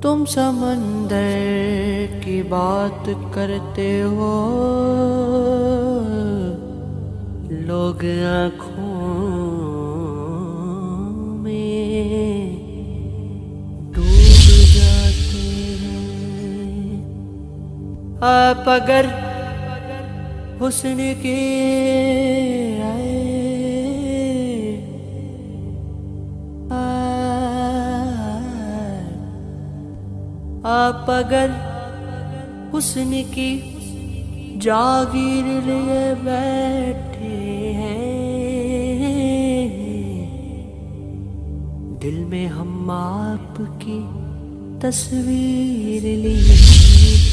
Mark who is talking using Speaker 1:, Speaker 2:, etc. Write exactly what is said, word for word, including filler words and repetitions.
Speaker 1: तुम समंदर की बात करते हो, लोग आँखों में डूब जाते हैं। आप अगर हुस्न के आए, आप अगर हुस्न की जागीर लिए बैठे हैं, दिल में हम आपकी तस्वीर लिए